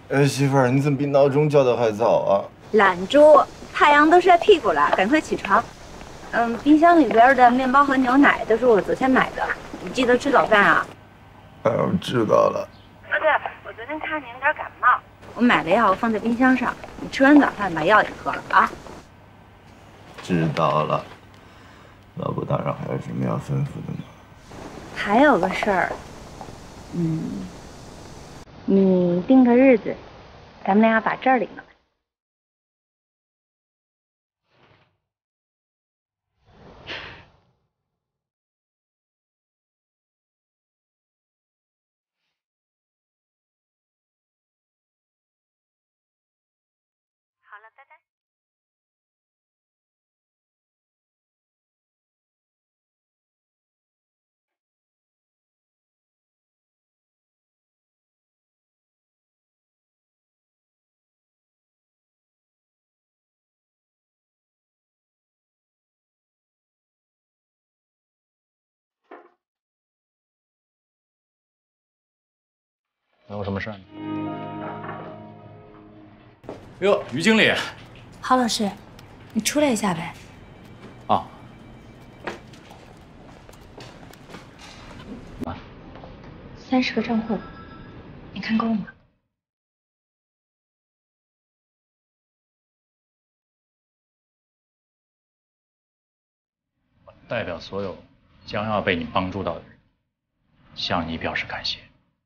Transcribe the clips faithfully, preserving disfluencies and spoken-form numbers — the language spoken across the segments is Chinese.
哎，媳妇儿，你怎么比闹钟叫的还早啊？ 懒猪，太阳都晒屁股了，赶快起床。嗯，冰箱里边的面包和牛奶都是我昨天买的，你记得吃早饭啊。 嗯，知道了。 哦对，我昨天看你有点感冒，我买了药放在冰箱上，你吃完早饭把药也喝了啊。 知道了。老婆大人还有什么要吩咐的吗？ 还有个事儿，嗯，你定个日子，咱们俩把证儿领了。好了，拜拜。 能有什么事呢？哟，于经理。 郝老师，你出来一下呗。 啊。啊。 三十个账户，你看够吗？ 代表所有将要被你帮助到的人，向你表示感谢。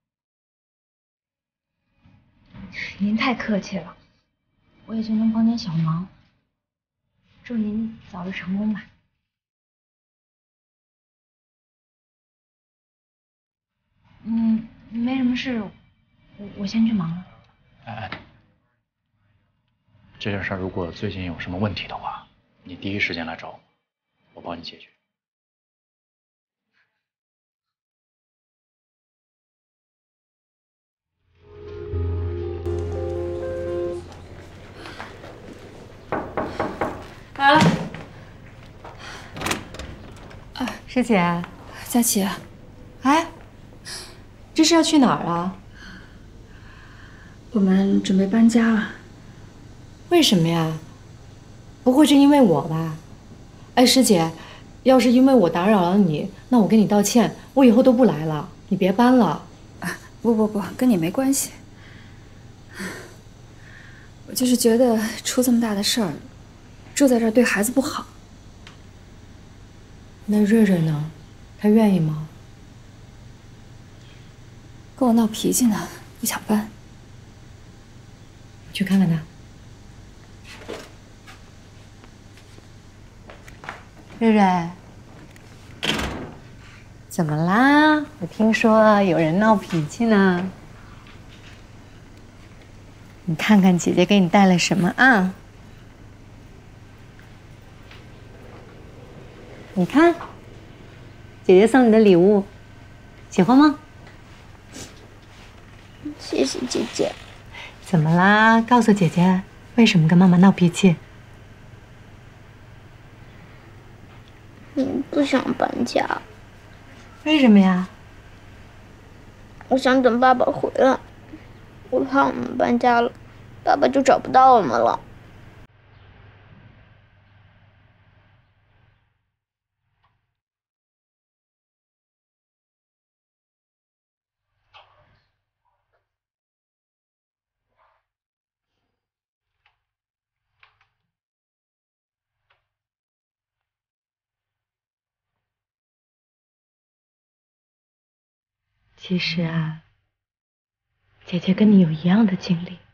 您太客气了，我也就能帮点小忙。祝您早日成功吧。嗯，没什么事，我我先去忙了。 哎哎，这件事如果最近有什么问题的话，你第一时间来找我，我帮你解决。 来了。啊，师姐，佳琪，哎，这是要去哪儿啊？ 我们准备搬家了。 为什么呀？不会是因为我吧？哎，师姐，要是因为我打扰了你，那我跟你道歉，我以后都不来了，你别搬了。 啊，不不不，跟你没关系。我就是觉得出这么大的事儿，住在这儿对孩子不好。 那瑞瑞呢？他愿意吗？ 跟我闹脾气呢，不想搬。 去看看他。瑞瑞，怎么啦？我听说有人闹脾气呢。你看看姐姐给你带了什么啊？你看，姐姐送你的礼物，喜欢吗？ 谢谢姐姐。 怎么啦？告诉姐姐，为什么跟妈妈闹脾气？ 嗯，不想搬家。 为什么呀？ 我想等爸爸回来。我怕我们搬家了，爸爸就找不到我们了。 其实啊，姐姐跟你有一样的经历。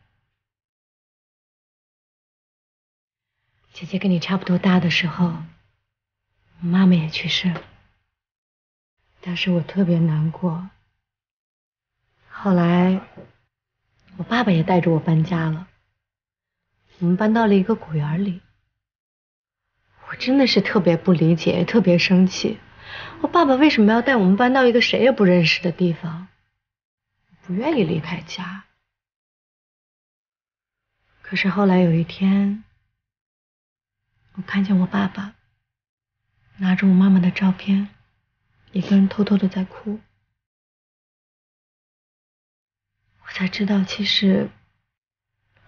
姐姐跟你差不多大的时候，我妈妈也去世了。当时我特别难过。后来，我爸爸也带着我搬家了。我们搬到了一个果园里。我真的是特别不理解，特别生气。我爸爸为什么要带我们搬到一个谁也不认识的地方？不愿意离开家。可是后来有一天，我看见我爸爸拿着我妈妈的照片，一个人偷偷的在哭。我才知道，其实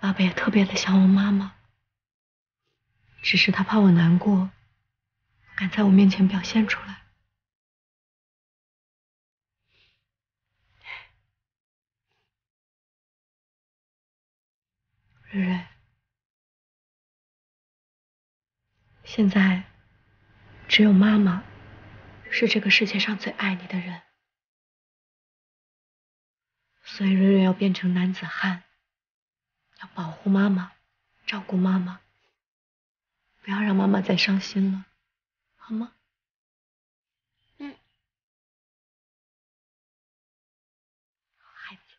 爸爸也特别的想我妈妈，只是他怕我难过，不敢在我面前表现出来。瑞瑞，现在只有妈妈是这个世界上最爱你的人，所以瑞瑞要变成男子汉，要保护妈妈，照顾妈妈，不要让妈妈再伤心了，好吗？ 嗯。 好孩子。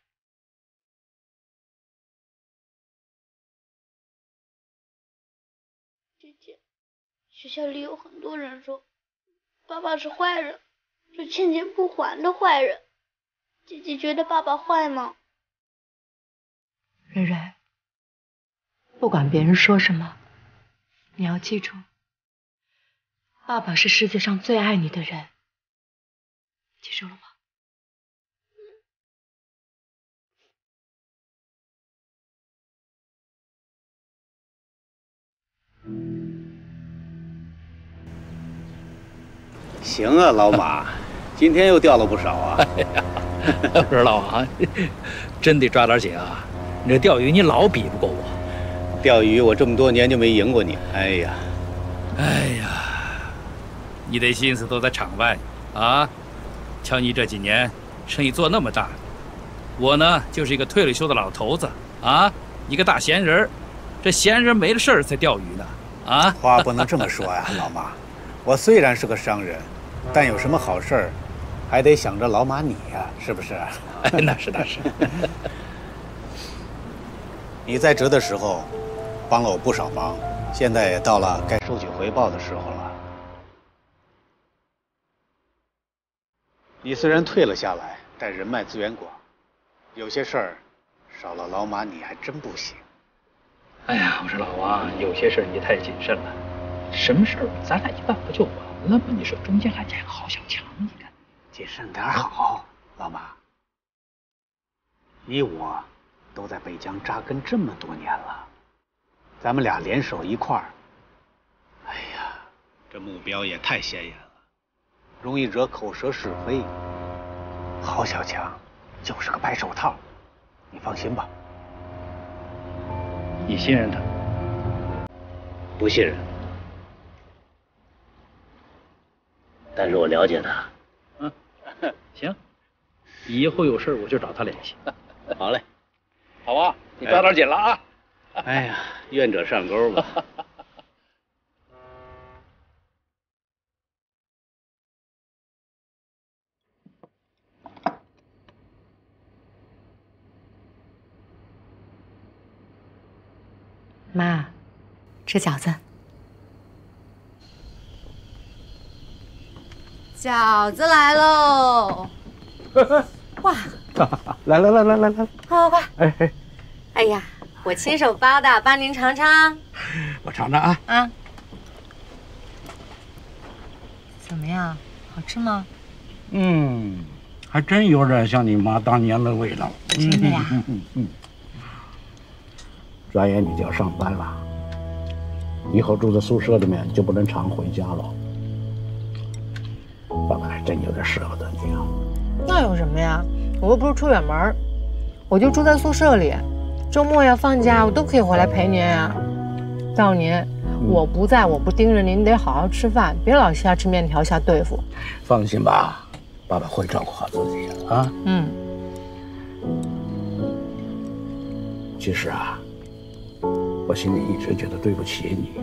姐姐，学校里有很多人说爸爸是坏人，是欠钱不还的坏人。姐姐觉得爸爸坏吗？ 瑞瑞，不管别人说什么，你要记住，爸爸是世界上最爱你的人，记住了吗？ 行啊，老马，今天又钓了不少啊。 哎呀，我说老王，真得抓点紧啊！你这钓鱼你老比不过我， 钓鱼我这么多年就没赢过你。哎呀， 哎呀，你的心思都在场外啊！瞧你这几年生意做那么大，我呢就是一个退了休的老头子啊，一个大闲人，这闲人没了事儿才钓鱼呢啊！ 话不能这么说呀，老马。我虽然是个商人，但有什么好事儿，还得想着老马你呀，是不是？ 哎，那是那是。 你在职的时候，帮了我不少忙，现在也到了该收取回报的时候了。你虽然退了下来，但人脉资源广，有些事儿少了老马你还真不行。 哎呀，我说老王，有些事儿你太谨慎了。什么事儿咱俩一办不就完了吗？你说中间还加个郝小强，你看， 谨慎点好，老马。你我都在北疆扎根这么多年了，咱们俩联手一块儿，哎呀，这目标也太显眼了，容易惹口舌是非。郝小强就是个白手套，你放心吧。 你信任他？ 不信任。但是我了解他。 嗯，行，以后有事我就找他联系。 好嘞， 好吧，你抓点紧了啊！ 哎呀，愿者上钩吧。 妈，吃饺子。 饺子来喽！哇！ 来来来来来来， 快快快！ 哎哎， 哎呀，我亲手包的，帮您尝尝。 我尝尝啊。 啊。怎么样？好吃吗？ 嗯，还真有点像你妈当年的味道。 真的呀？ 嗯嗯嗯。转眼你就要上班了，以后住在宿舍里面就不能常回家了。爸爸还真有点舍不得你啊。 那有什么呀？我又不是出远门，我就住在宿舍里，周末呀、放假我都可以回来陪您呀。告诉您，嗯、我不在，我不盯着您，得好好吃饭，别老瞎吃面条瞎对付。 放心吧，爸爸会照顾好自己的啊。 嗯。 其实啊，我心里一直觉得对不起你。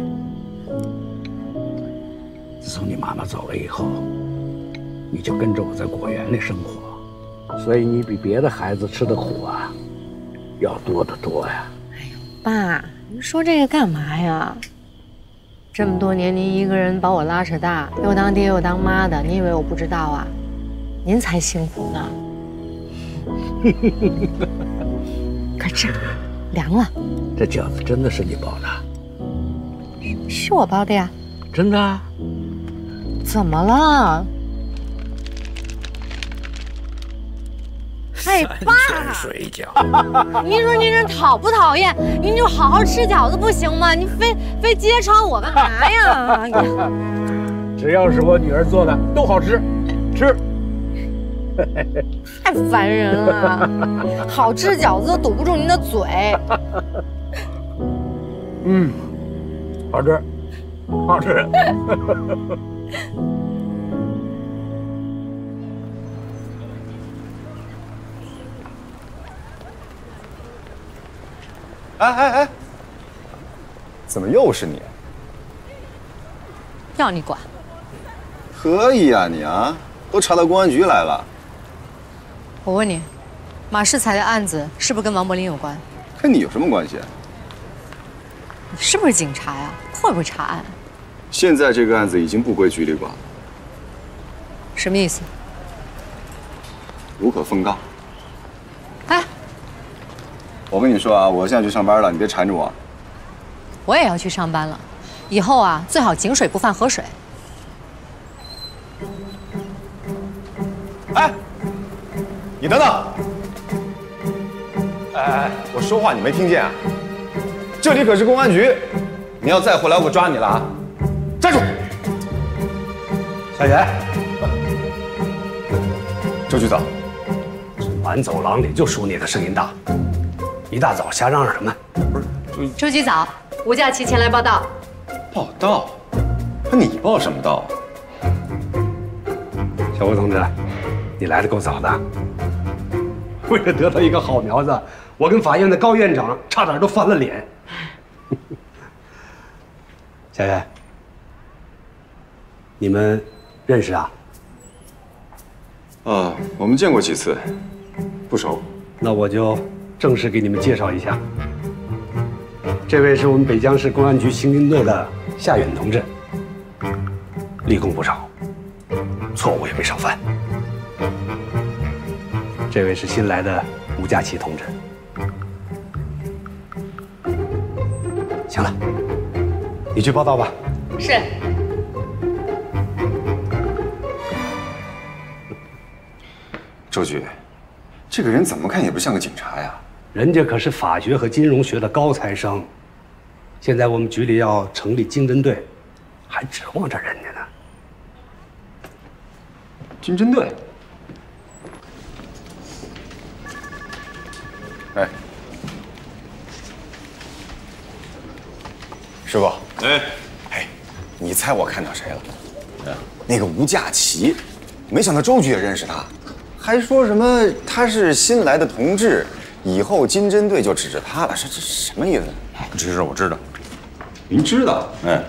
自从你妈妈走了以后，你就跟着我在果园里生活，所以你比别的孩子吃的苦啊要多得多呀。 哎呦，爸，您说这个干嘛呀？这么多年您一个人把我拉扯大，又当爹又当妈的，你以为我不知道啊？您才辛苦呢。快吃，凉了。 这饺子真的是你包的？ 是我包的呀。 真的啊？ 怎么了？ 哎，爸， 水饺。 您说您这讨不讨厌？您就好好吃饺子不行吗？你非非揭穿我干嘛呀？ 只要是我女儿做的都好吃，吃。 太烦人了！好吃饺子都堵不住您的嘴。 嗯，好吃，好吃。 哎哎哎，怎么又是你？ 要你管？ 可以啊，你啊，都查到公安局来了。 我问你，马世才的案子是不是跟王柏林有关？ 跟你有什么关系？ 你是不是警察呀？会不会查案？ 现在这个案子已经不归局里管， 什么意思？ 无可奉告。 哎， 我跟你说啊，我现在去上班了，你别缠着我。 我也要去上班了，以后啊，最好井水不犯河水。 哎，你等等！哎哎，我说话你没听见啊？这里可是公安局，你要再回来，我抓你了啊！站住！ 小袁， 周局长， 满走廊里就属你的声音大，一大早瞎嚷嚷什么？不是， 周局早，吴佳琪前来报道。 报道？那你报什么道？ 小吴同志，你来的够早的。为了得到一个好苗子，我跟法院的高院长差点都翻了脸。小袁，你们认识啊？ 啊，我们见过几次，不熟。 那我就正式给你们介绍一下，这位是我们北江市公安局刑侦队的夏远同志，立功不少，错误也没少犯。这位是新来的吴佳琪同志。行了，你去报道吧。 是。 周局，这个人怎么看也不像个警察呀。 人家可是法学和金融学的高材生，现在我们局里要成立经侦队，还指望着人家呢。 经侦队？哎，师傅， 哎， 哎，你猜我看到谁了？嗯，那个吴佳琪，没想到周局也认识他，还说什么他是新来的同志，以后经侦队就指着他了，这这什么意思？ 这事我知道。 您知道？ 哎，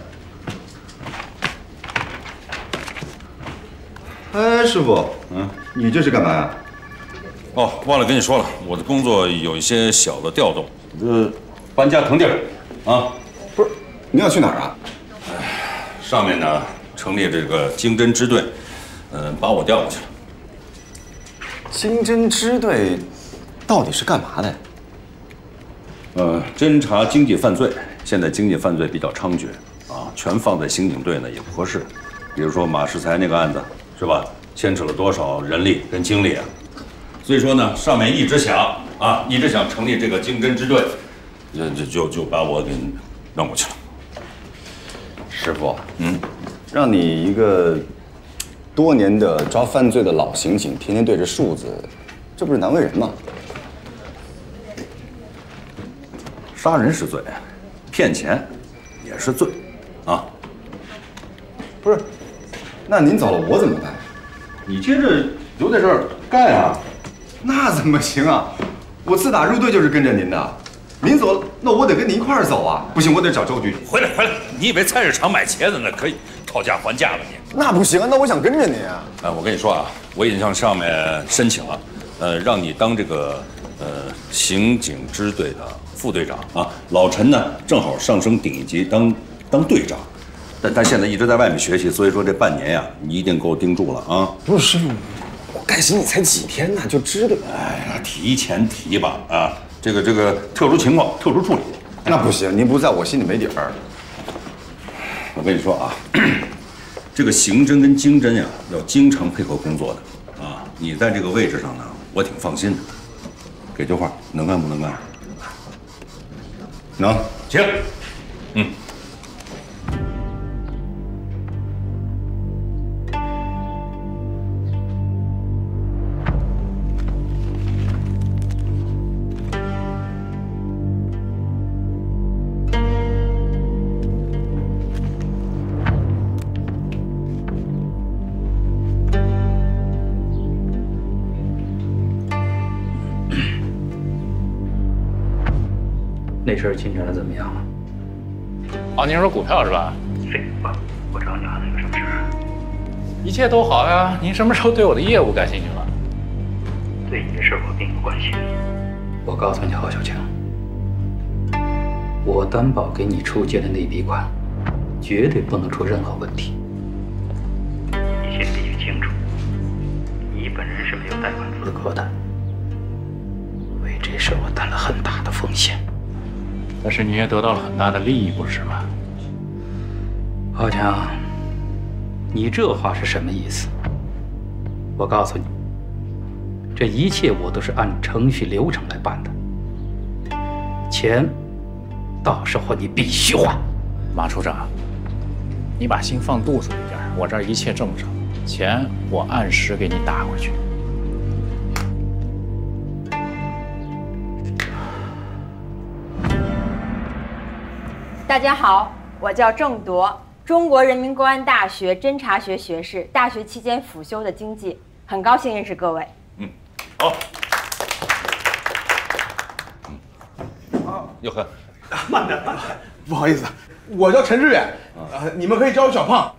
哎，师傅，嗯，你这是干嘛呀？ 哦，忘了跟你说了，我的工作有一些小的调动，呃，搬家腾地儿，啊， 不是，你要去哪儿啊？ 上面呢成立这个经侦支队，嗯、呃，把我调过去了。 经侦支队到底是干嘛的？ 呃，侦查经济犯罪，现在经济犯罪比较猖獗，啊，全放在刑警队呢也不合适。比如说马世才那个案子，是吧？牵扯了多少人力跟精力啊？所以说呢，上面一直想啊，一直想成立这个经侦支队，就就就就把我给弄过去了。 师傅，嗯，让你一个多年的抓犯罪的老刑警，天天对着数字，这不是难为人吗？ 杀人是罪，骗钱也是罪，啊。 不是，那您走了我怎么办？ 你接着留在这儿干啊。 那怎么行啊？我自打入队就是跟着您的，您走了，那我得跟您一块儿走啊！不行，我得找周局。 回来，回来！你以为菜市场买茄子呢可以讨价还价了你？ 那不行啊，那我想跟着您啊！ 哎，我跟你说啊，我已经向上面申请了，呃，让你当这个呃刑警支队的副队长啊。老陈呢，正好上升顶一级当当队长，但他现在一直在外面学习，所以说这半年呀，你一定给我盯住了啊！ 不是，我干刑你才几天呢，就知道。 哎呀，提前提吧啊！这个这个特殊情况特殊处理。 那不行，您不在我心里没底儿。 我跟你说啊，这个刑侦跟经侦呀，要经常配合工作的啊。你在这个位置上呢， 我挺放心的。给句话，能干不能干？能， 行。嗯。 那事儿进展的怎么样了？ 哦，您说股票是吧？ 废话，我找你还能有什么事儿？ 一切都好呀。您什么时候对我的业务感兴趣了？ 对你的事儿我并不关心。我告诉你，郝小强，我担保给你出借的那笔款，绝对不能出任何问题。你先必须清楚，你本人是没有贷款资格的。为这事我担了很大的风险。 但是你也得到了很大的利益，不是吗？ 郝强，你这话是什么意思？我告诉你，这一切我都是按程序流程来办的。钱，到时候你必须还。 马处长，你把心放肚子里点，我这儿一切正常，钱我按时给你打回去。 大家好，我叫郑铎，中国人民公安大学侦查学学士，大学期间辅修的经济，很高兴认识各位。 嗯，好。嗯，啊，佑恒， 慢点，慢点，不好意思，我叫陈志远，呃，你们可以叫我小胖。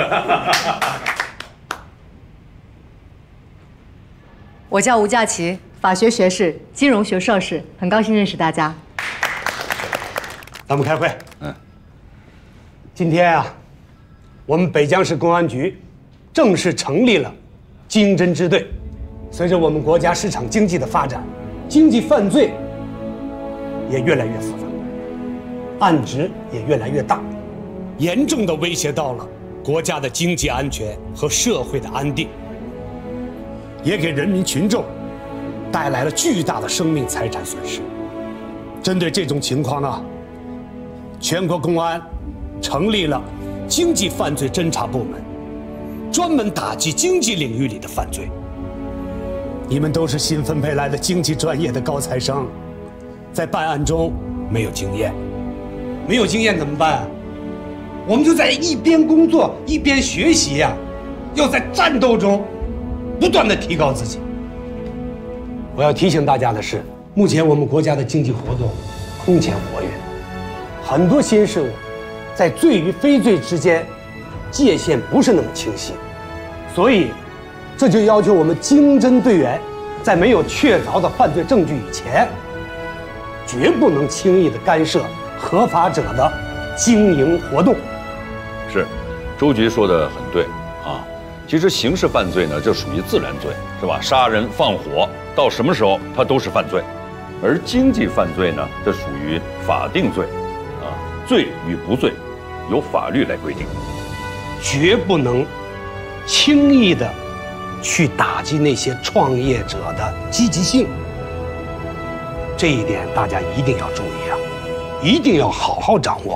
我叫吴佳琪，法学学士，金融学硕士，很高兴认识大家。 咱们开会。嗯。今天啊，我们北江市公安局正式成立了经侦支队。随着我们国家市场经济的发展，经济犯罪也越来越复杂，案值也越来越大，严重的威胁到了国家的经济安全和社会的安定，也给人民群众带来了巨大的生命财产损失。针对这种情况呢，全国公安成立了经济犯罪侦查部门，专门打击经济领域里的犯罪。你们都是新分配来的经济专业的高材生，在办案中没有经验，没有经验怎么办啊？我们就在一边工作一边学习呀、啊，要在战斗中不断的提高自己。我要提醒大家的是，目前我们国家的经济活动空前活跃，很多新事物在罪与非罪之间界限不是那么清晰，所以这就要求我们经侦队员在没有确凿的犯罪证据以前，绝不能轻易的干涉合法者的经营活动。 是，周局说的很对啊。其实刑事犯罪呢，这属于自然罪，是吧？杀人放火，到什么时候它都是犯罪。而经济犯罪呢，这属于法定罪，啊，罪与不罪，由法律来规定， 绝不能轻易的去打击那些创业者的积极性。这一点大家一定要注意啊，一定要好好掌握。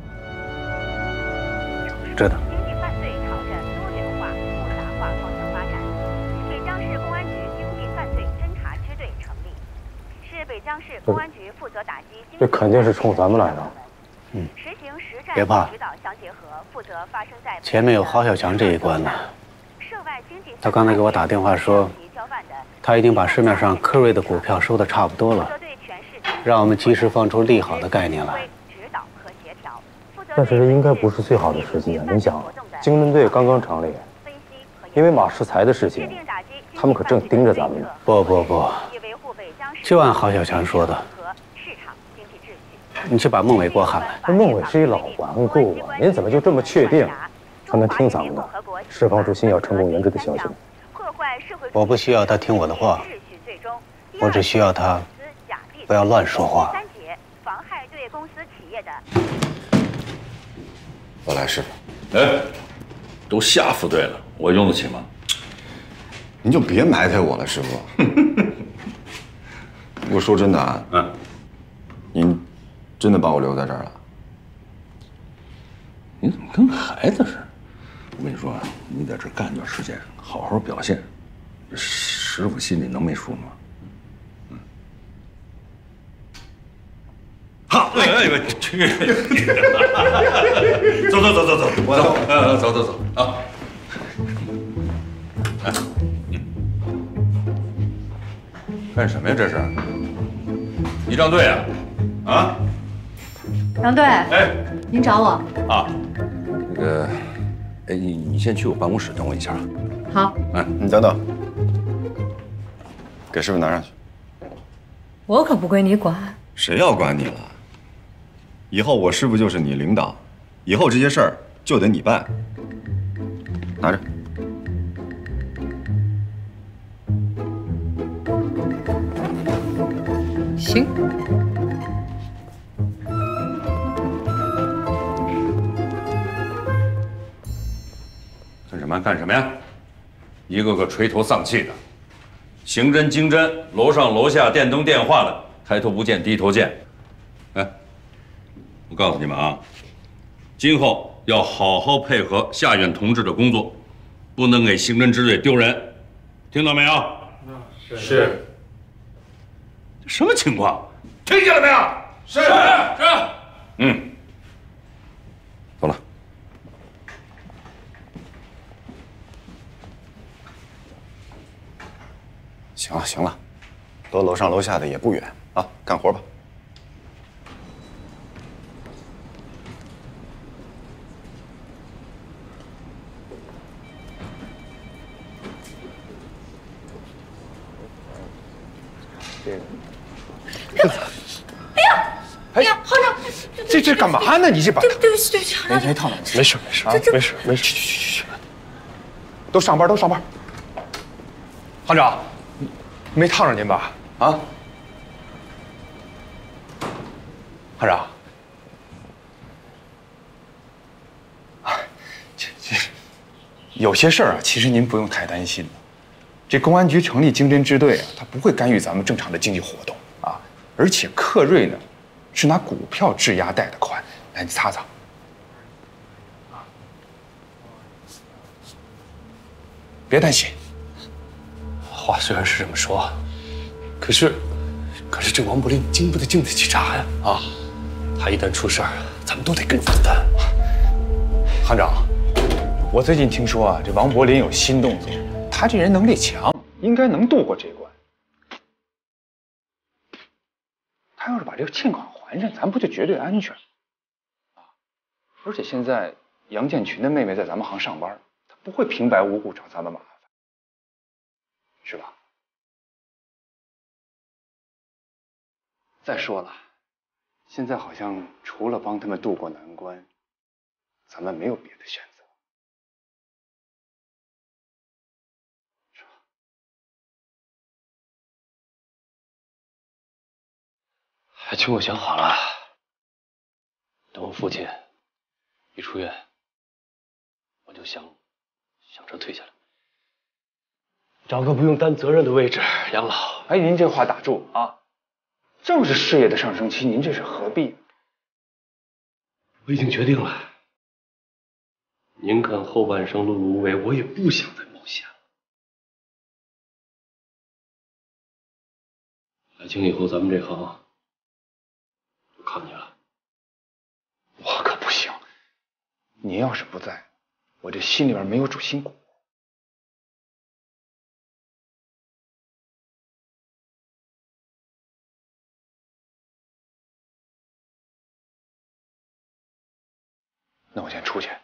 知道。 经济犯罪朝着多元化、复杂化方向发展。北江市公安局经济犯罪侦查支队成立，是北江市公安局负责打击经济。 这肯定是冲咱们来的。 嗯。实行实战别怕， 指导相结合，负责发生在前面有郝小强这一关呢。他刚才给我打电话说，他已经把市面上科瑞的股票收的差不多了，让我们及时放出利好的概念来。 但是这应该不是最好的时机啊！你想，经侦队刚刚成立，因为马世才的事情，他们可正盯着咱们呢。 不不不，就按郝小强说的，你去把孟伟给我喊来。 这孟伟是一老顽固啊，您怎么就这么确定他能听咱们的，释放出新药成功研制的消息呢？ 我不需要他听我的话，我只需要他不要乱说话。 我来，师傅。 哎，都下副队了，我用得起吗？ 您就别埋汰我了，师傅。 我说真的啊， 嗯， 您真的把我留在这儿了？ 你怎么跟孩子似的？我跟你说啊，你在这儿干一段时间，好好表现，师傅心里能没数吗？嗯。好，哎哎哎，去！走走走走走，我走，呃，走走走啊！来，干什么呀？这是？仪仗队啊？啊？ 杨队， 哎， 您找我？ 啊，那个，哎，你你先去我办公室等我一下。 好。 嗯， 你等等，给师傅拿上去。 我可不归你管。 谁要管你了？以后我师傅就是你领导，以后这些事儿就得你办。拿着。 行。 干什么？干什么呀？一个个垂头丧气的，刑侦、经侦，楼上楼下电灯电话的，抬头不见低头见。哎，我告诉你们啊，今后要好好配合夏远同志的工作，不能给刑侦支队丢人，听到没有？ 是是。 什么情况？听见了没有？ 是是。 嗯，走了。 行了行了，都楼上楼下的也不远啊，干活吧。 这个。 哎呀，哎呀，行长， 这这干嘛呢？你这把对对不起对不起，行长， 没烫到，没事没事啊，没事没事，去去去去去，都上班都上班。行长，没烫着您吧？啊，行长，啊，这这有些事儿啊，其实您不用太担心。这公安局成立经侦支队啊，它不会干预咱们正常的经济活动啊。而且克瑞呢，是拿股票质押贷的款，来你擦擦。别担心。 话虽然是这么说，可是，可是这王伯林经不得经得起查呀！啊，他一旦出事儿，咱们都得跟着他。 行长，我最近听说啊，这王伯林有新动作，他这人能力强，应该能度过这关。他要是把这个欠款还上，咱不就绝对安全啊？而且现在杨建群的妹妹在咱们行上班，她不会平白无故找咱们麻烦。是吧？再说了，现在好像除了帮他们渡过难关，咱们没有别的选择，是吧？ 海清，我想好了，等我父亲一出院，我就想想着退下来。找个不用担责任的位置养老。 哎，您这话打住啊！正是事业的上升期，您这是何必？ 我已经决定了，宁肯后半生碌碌无为，我也不想再冒险了。海清，以后咱们这行就靠你了。 我可不行，您要是不在，我这心里边没有主心骨。那我先出去。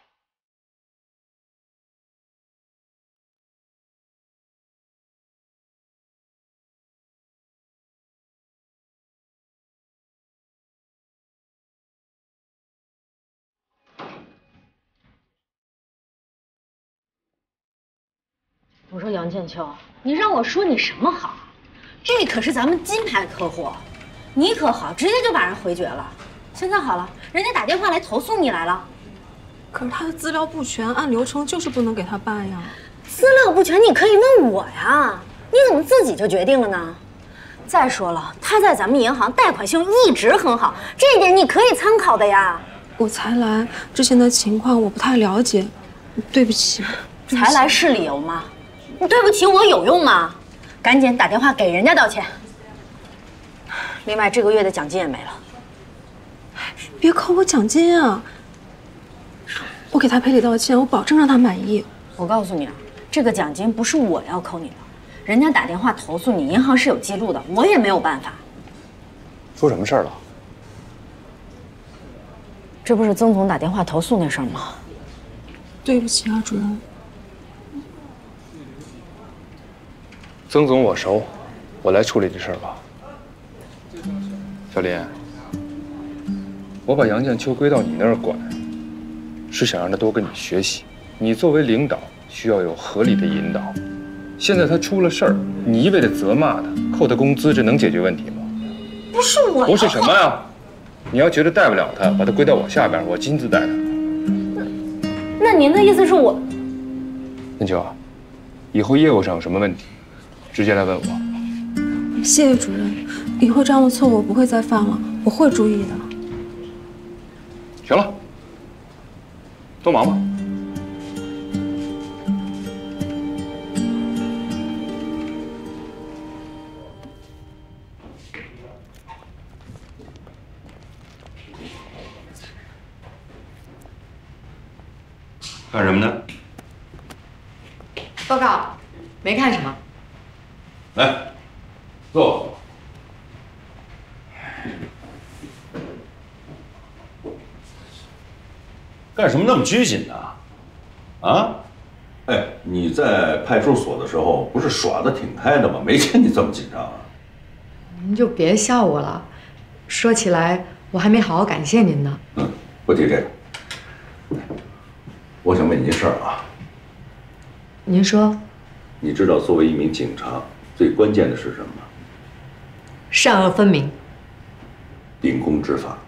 我说杨建秋，你让我说你什么好？这可是咱们金牌客户，你可好，直接就把人回绝了。现在好了，人家打电话来投诉你来了。 可是他的资料不全，按流程就是不能给他办呀。 资料不全，你可以问我呀。你怎么自己就决定了呢？ 再说了，他在咱们银行贷款信用一直很好，这一点你可以参考的呀。 我才来，之前的情况我不太了解，对不起。 才来是理由吗？你对不起我有用吗？赶紧打电话给人家道歉。另外，这个月的奖金也没了。 别扣我奖金啊！我给他赔礼道歉，我保证让他满意。 我告诉你啊，这个奖金不是我要扣你的，人家打电话投诉你，银行是有记录的，我也没有办法。 出什么事儿了？ 这不是曾总打电话投诉那事儿吗？ 对不起啊，主任。 曾总我熟，我来处理这事儿吧。小林，我把杨建秋归到你那儿管，是想让他多跟你学习。你作为领导，需要有合理的引导。现在他出了事儿，你一味的责骂他，扣他工资，这能解决问题吗？ 不是我， 不是什么呀？你要觉得带不了他，把他归到我下边，我亲自带他。 那您的意思是我？ 建秋，以后业务上有什么问题，直接来问我。 谢谢主任，以后这样的错误我不会再犯了，我会注意的。 行了，都忙吧。 干什么呢？ 报告，没看什么。 来，坐。干什么那么拘谨呢？啊？哎，你在派出所的时候不是耍得挺开的吗？没见你这么紧张啊。 您就别笑我了，说起来我还没好好感谢您呢。 嗯，不提这个。我想问你件事儿啊。 您说。 你知道作为一名警察，最关键的是什么吗？ 善恶分明。 秉公执法。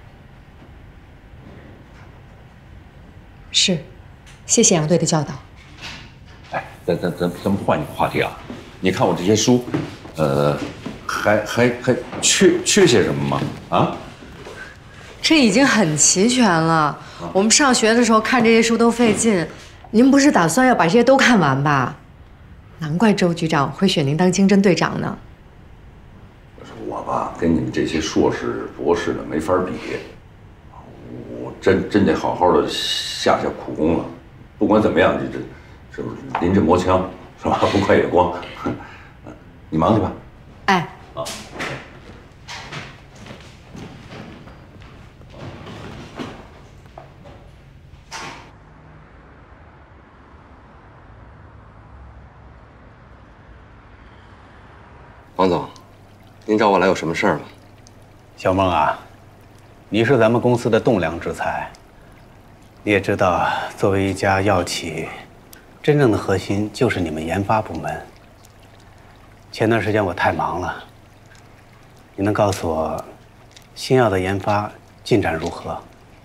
是，谢谢杨队的教导。 哎，咱咱咱咱们换一个话题啊！你看我这些书，呃，还还还缺缺些什么吗？啊？ 这已经很齐全了。我们上学的时候看这些书都费劲，您不是打算要把这些都看完吧？难怪周局长会选您当经侦队长呢。 我吧，跟你们这些硕士、博士的没法比，我真真得好好的下下苦功了。不管怎么样，这这是不是临阵磨枪是吧？不快也光。你忙去吧。 哎。 啊。 王总，您找我来有什么事儿吗？ 小孟啊，你是咱们公司的栋梁之才。你也知道，作为一家药企，真正的核心就是你们研发部门。前段时间我太忙了，你能告诉我，新药的研发进展如何？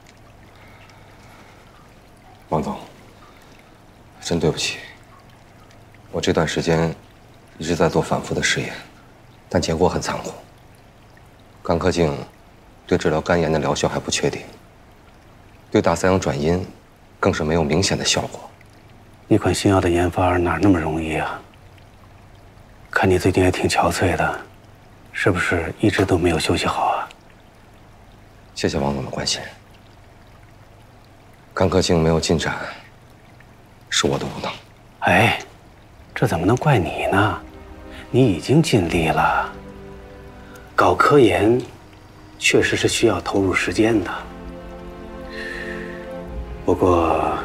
王总，真对不起，我这段时间一直在做反复的试验。但结果很残酷，肝科镜对治疗肝炎的疗效还不确定，对大三阳转阴更是没有明显的效果。 一款新药的研发哪那么容易啊？看你最近也挺憔悴的，是不是一直都没有休息好啊？ 谢谢王总的关心。肝科镜没有进展，是我的无能。 哎，这怎么能怪你呢？你已经尽力了。搞科研确实是需要投入时间的，不过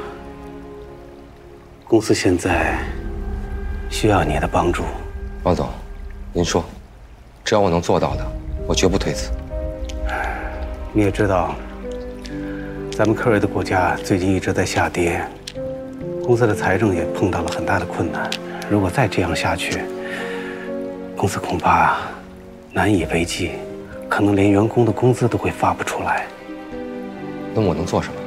公司现在需要你的帮助。 王总，您说，只要我能做到的，我绝不推辞。 你也知道，咱们科瑞的股价最近一直在下跌，公司的财政也碰到了很大的困难。如果再这样下去，公司恐怕难以为继，可能连员工的工资都会发不出来。 那我能做什么？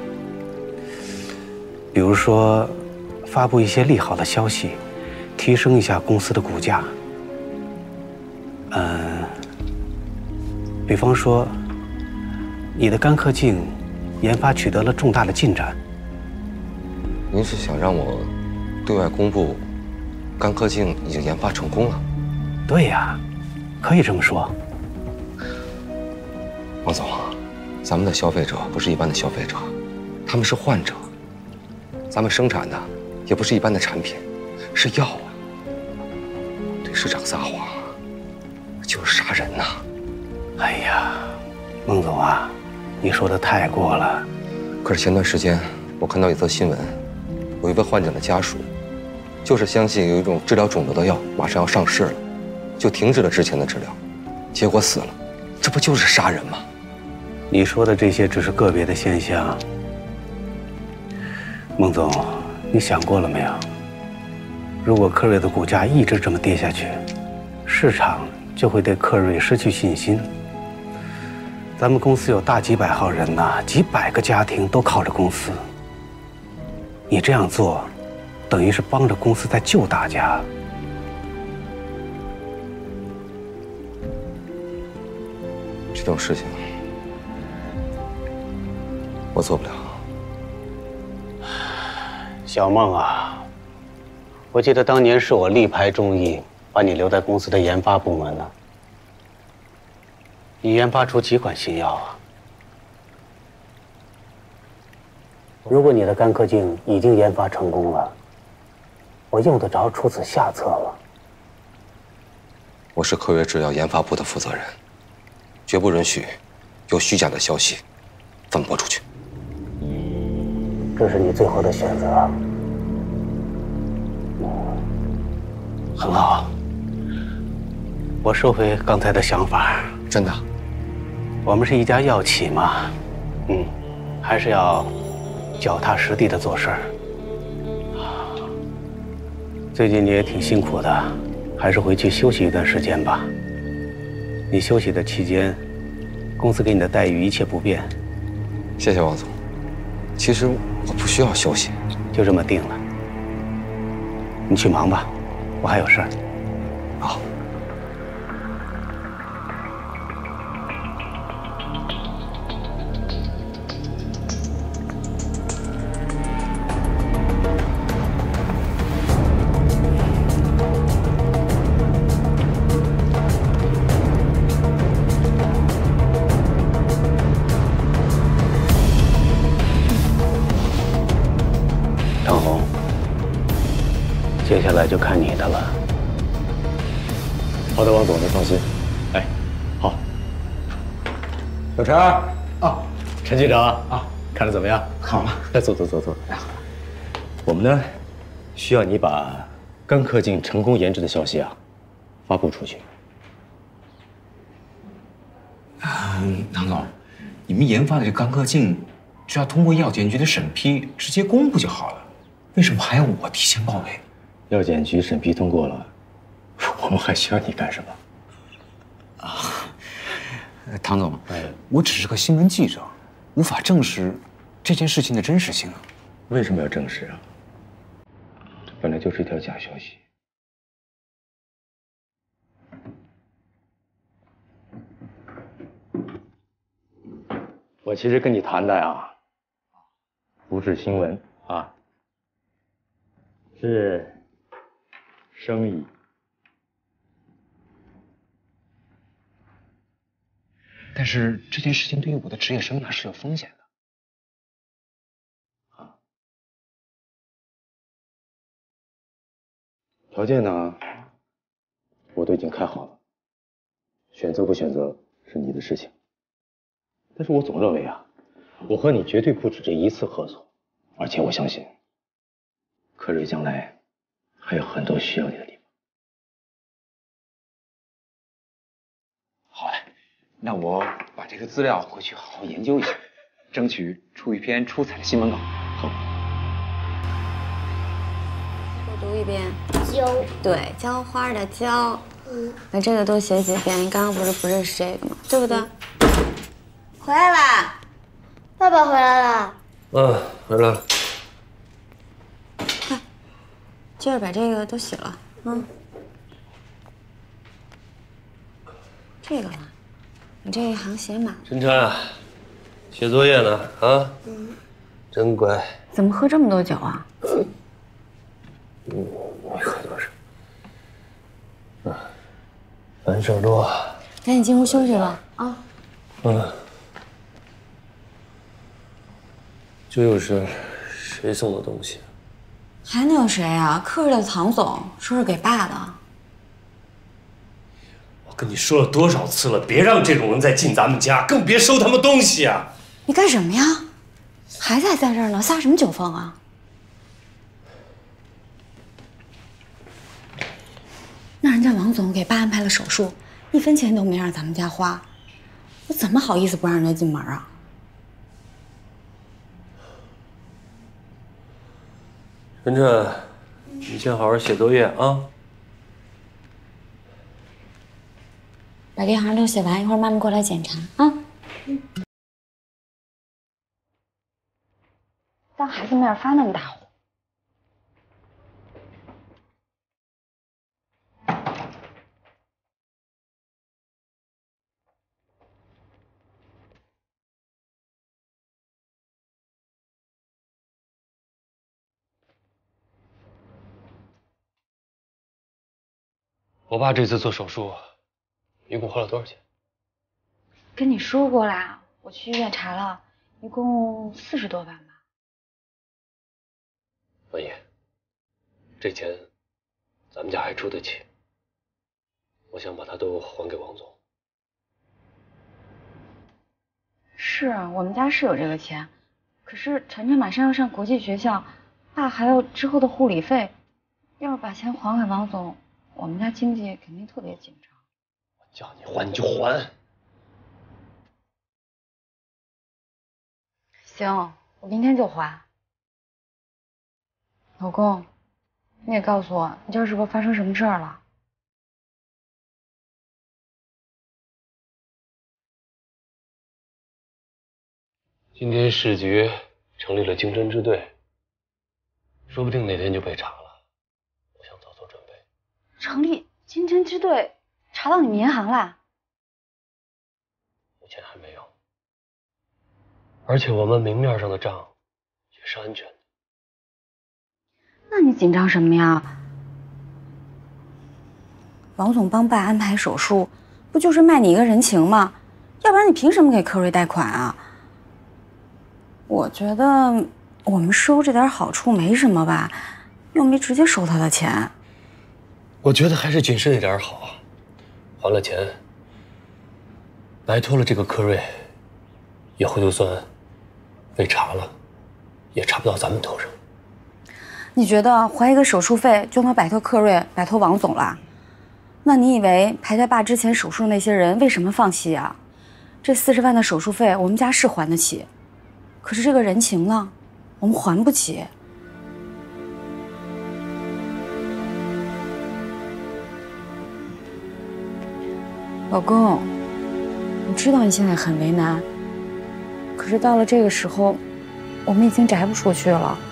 比如说，发布一些利好的消息，提升一下公司的股价。嗯， 比方说，你的干咳镜研发取得了重大的进展。 您是想让我对外公布，干咳镜已经研发成功了？ 对呀，可以这么说。 王总，咱们的消费者不是一般的消费者，他们是患者。咱们生产的也不是一般的产品，是药啊。对市场撒谎，就是杀人呐！ 哎呀，孟总啊，你说的太过了。 可是前段时间我看到一则新闻，有一位患者的家属，就是相信有一种治疗肿瘤的药马上要上市了，就停止了之前的治疗，结果死了，这不就是杀人吗？ 你说的这些只是个别的现象。孟总，你想过了没有？如果科瑞的股价一直这么跌下去，市场就会对科瑞失去信心。咱们公司有大几百号人呐，几百个家庭都靠着公司。你这样做，等于是帮着公司在救大家。 这种事情我做不了。 小孟啊，我记得当年是我力排众议，把你留在公司的研发部门呢。你研发出几款新药啊？如果你的干咳镜已经研发成功了，我用得着出此下策吗？ 我是科瑞制药研发部的负责人，绝不允许有虚假的消息散播出去。 这是你最后的选择。很好，我收回刚才的想法。 真的？ 我们是一家药企嘛，嗯，还是要脚踏实地的做事儿。最近你也挺辛苦的，还是回去休息一段时间吧。你休息的期间，公司给你的待遇一切不变。 谢谢王总。其实我不需要休息。 就这么定了。你去忙吧，我还有事儿。 好。 接下来就看你的了。 好的，王总，您放心。 哎，好。 小陈啊，陈记者啊，看着怎么样？ 好了， 来坐坐坐坐。我们呢，需要你把干咳镜成功研制的消息啊，发布出去。 嗯，唐总，你们研发的这干咳镜，只要通过药监局的审批，直接公布就好了。为什么还要我提前报备？ 药监局审批通过了，我们还需要你干什么？ 啊，唐总，我只是个新闻记者，无法证实这件事情的真实性啊。 为什么要证实啊？这本来就是一条假消息。我其实跟你谈的呀，不是新闻啊，是生意。 但是这件事情对于我的职业生涯是有风险的。 啊，条件呢，我都已经开好了，选择不选择是你的事情。但是我总认为啊，我和你绝对不止这一次合作，而且我相信，科瑞将来还有很多需要你的地方。 好嘞，那我把这个资料回去好好研究一下，争取出一篇出彩的新闻稿。好。 多读一遍。 浇。 对，浇花的浇。嗯。把这个多写几遍。你刚刚不是不认识这个吗？对不对？回来啦！ 爸爸回来了。 嗯，回来了。 快，接着把这个都写了。嗯。这个吧， 你这一行写满。 晨晨啊，写作业呢啊？嗯。真乖。 怎么喝这么多酒啊？ 嗯，没喝多少。嗯，烦事儿多。 赶紧进屋休息吧啊。 嗯。这又是谁送的东西？ 还能有谁啊？客人的唐总说是给爸的。 我跟你说了多少次了，别让这种人再进咱们家，更别收他们东西啊！ 你干什么呀？孩子还在这儿呢，撒什么酒疯啊？那人家王总给爸安排了手术，一分钱都没让咱们家花，我怎么好意思不让人家进门啊？ 晨晨，你先好好写作业啊。 把这行都写完，一会儿妈妈过来检查啊。嗯。当孩子面发那么大火。 我爸这次做手术，一共花了多少钱？ 跟你说过啦，我去医院查了，一共四十多万吧。 文爷，这钱咱们家还出得起，我想把它都还给王总。 是啊，我们家是有这个钱，可是晨晨马上要上国际学校，爸还有之后的护理费，要是把钱还给王总，我们家经济肯定特别紧张。 我叫你还你就还。 行，我明天就还。老公，你也告诉我，你这是不是发生什么事儿了？ 今天市局成立了经侦支队，说不定哪天就被查了。我想早做准备。 成立经侦支队，查到你们银行啦？ 目前还没有，而且我们明面上的账也是安全的。 那你紧张什么呀？王总帮爸安排手术，不就是卖你一个人情吗？要不然你凭什么给柯瑞贷款啊？我觉得我们收这点好处没什么吧，又没直接收他的钱。 我觉得还是谨慎一点好，还了钱，摆脱了这个柯瑞，以后就算被查了，也查不到咱们头上。 你觉得还一个手术费就能摆脱柯瑞，摆脱王总了？那你以为排在爸之前手术那些人为什么放弃啊？这四十万的手术费我们家是还得起，可是这个人情呢，我们还不起。老公，我知道你现在很为难，可是到了这个时候，我们已经摘不出去了。